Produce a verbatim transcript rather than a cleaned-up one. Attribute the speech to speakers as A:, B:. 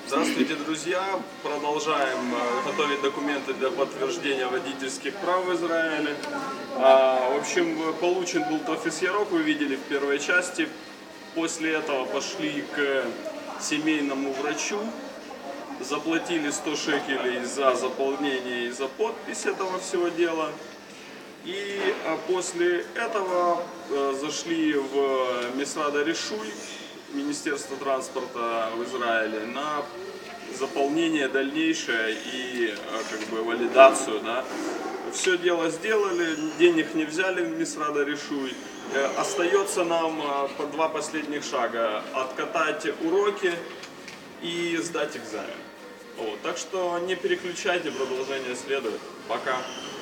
A: Здравствуйте, друзья! Продолжаем готовить документы для подтверждения водительских прав в Израиле. В общем, получен был Тофис Ярок, вы видели в первой части. После этого пошли к семейному врачу, заплатили сто шекелей за заполнение и за подпись этого всего дела. И после этого зашли в Мисрад а-Ришуй, Министерство транспорта в Израиле, на заполнение дальнейшее и как бы валидацию. Да. Все дело сделали, денег не взяли в Мисрад а-Ришуй. Остается нам по два последних шага: откатать уроки и сдать экзамен. Вот. Так что не переключайте, продолжение следует. Пока.